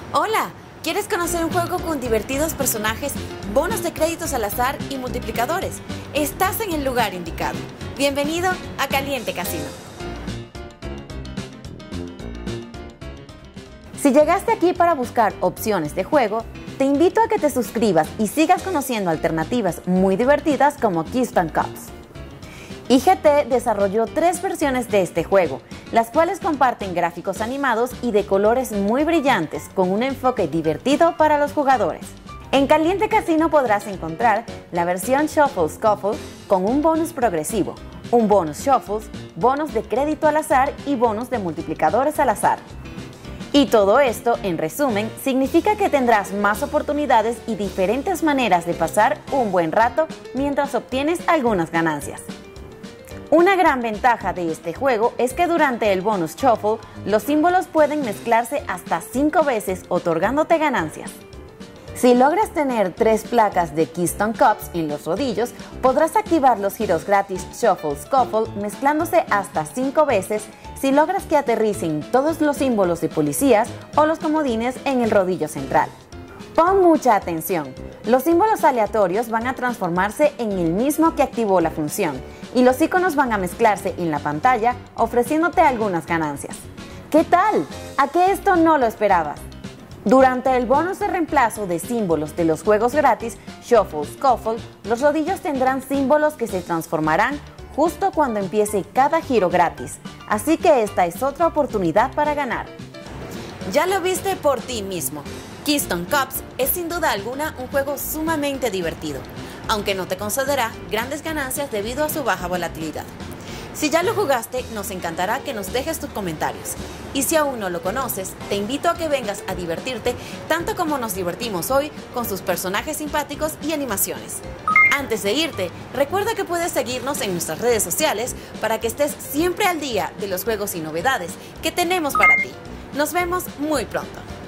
Hola, ¿quieres conocer un juego con divertidos personajes, bonos de créditos al azar y multiplicadores? Estás en el lugar indicado. Bienvenido a Caliente Casino. Si llegaste aquí para buscar opciones de juego, te invito a que te suscribas y sigas conociendo alternativas muy divertidas como Keystone Cops. IGT desarrolló 3 versiones de este juego, las cuales comparten gráficos animados y de colores muy brillantes con un enfoque divertido para los jugadores. En Caliente Casino podrás encontrar la versión Shuffle Scuffle con un bonus progresivo, un bonus Shuffles, bonus de crédito al azar y bonus de multiplicadores al azar. Y todo esto, en resumen, significa que tendrás más oportunidades y diferentes maneras de pasar un buen rato mientras obtienes algunas ganancias. Una gran ventaja de este juego es que durante el bonus Shuffle, los símbolos pueden mezclarse hasta 5 veces, otorgándote ganancias. Si logras tener 3 placas de Keystone Cops en los rodillos, podrás activar los giros gratis Shuffle Scuffle mezclándose hasta 5 veces si logras que aterricen todos los símbolos de policías o los comodines en el rodillo central. Pon mucha atención, los símbolos aleatorios van a transformarse en el mismo que activó la función y los iconos van a mezclarse en la pantalla ofreciéndote algunas ganancias. ¿Qué tal? ¿A qué esto no lo esperabas? Durante el bonus de reemplazo de símbolos de los juegos gratis Shuffle Scuffle, los rodillos tendrán símbolos que se transformarán justo cuando empiece cada giro gratis, así que esta es otra oportunidad para ganar. Ya lo viste por ti mismo. Keystone Cops es sin duda alguna un juego sumamente divertido, aunque no te concederá grandes ganancias debido a su baja volatilidad. Si ya lo jugaste, nos encantará que nos dejes tus comentarios. Y si aún no lo conoces, te invito a que vengas a divertirte tanto como nos divertimos hoy con sus personajes simpáticos y animaciones. Antes de irte, recuerda que puedes seguirnos en nuestras redes sociales para que estés siempre al día de los juegos y novedades que tenemos para ti. Nos vemos muy pronto.